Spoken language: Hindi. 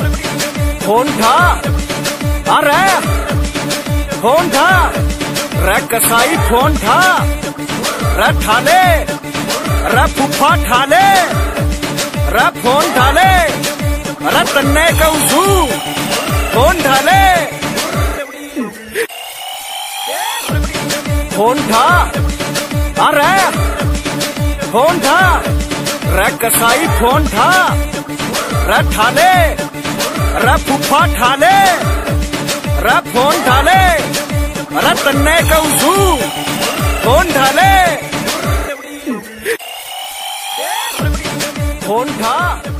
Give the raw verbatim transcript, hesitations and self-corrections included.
फोन था। अरे फोन था रे कसाई, फोन था रे ठाले रे फुफा ठाले रे फोन ठाले रे तन्ने कौसू फोन ठाले। फोन था। अरे फोन था रे कसाई, फोन था रे ठाले रे फुफा ठाले रे फोन ठाले रे तन्ने कौसू फोन ठाले। फोन था।